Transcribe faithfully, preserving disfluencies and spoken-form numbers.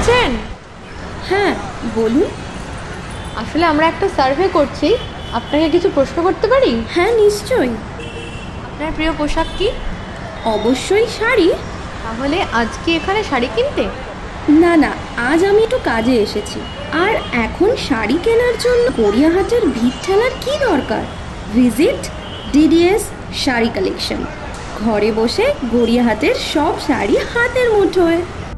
আছেন? হ্যাঁ বলুন। আসলে আমরা একটা সার্ভে করছি, আপনাকে কিছু প্রশ্ন করতে পারি? হ্যাঁ নিশ্চয়ই। আপনার প্রিয় পোশাক কি? অবশ্যই শাড়ি। তাহলে আজকে এখানে শাড়ি কিনতে? না না, আজ আমি একটু কাজে এসেছি। আর এখন শাড়ি কেনার জন্য গড়িয়াহাটের ভিড় ঠেলার কি দরকার? Visit DDS sari collection. ঘরে বসে গড়িয়াহাটের সব শাড়ি হাতের মুঠোয়।